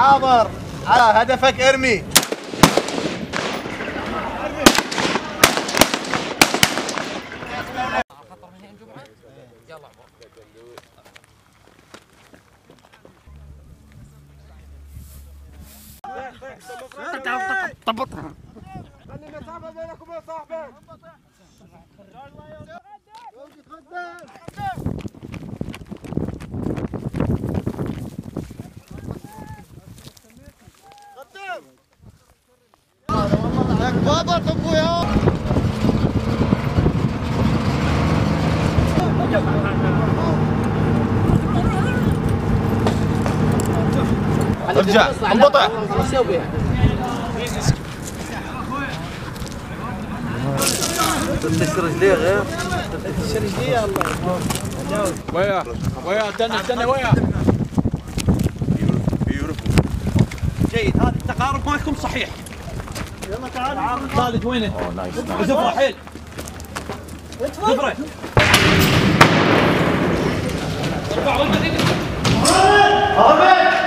حاضر على هدفك ارمي. طبطها. خلي مسافة بينك وبين صاحبك. ضبط ابويا. ارجع انبطع. تفتش رجليه غير تفتش رجليه. الله ويا استنى ويا. جيد، هذا التقارب مالكم صحيح. يلا تعال. خالد وينه؟ زفره حيل. زفره. ارفع وجهك.